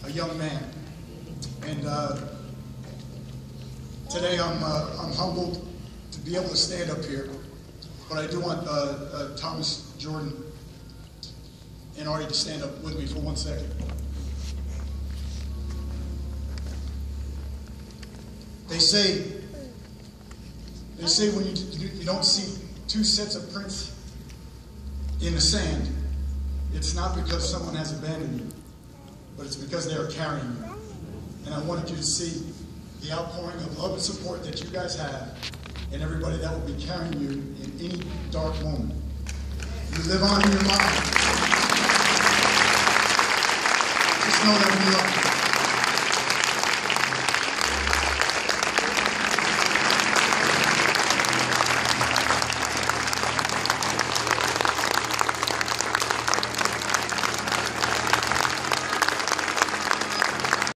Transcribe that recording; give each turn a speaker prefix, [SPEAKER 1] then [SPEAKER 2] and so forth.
[SPEAKER 1] a young man. And today I'm humbled to be able to stand up here. But I do want Thomas, Jordan, and Artie to stand up with me for 1 second. They say when you don't see two sets of prints in the sand, it's not because someone has abandoned you, but it's because they are carrying you. And I wanted you to see the outpouring of love and support that you guys have, and everybody that will be carrying you in any dark moment. You live on in your mind. Just know that we love you.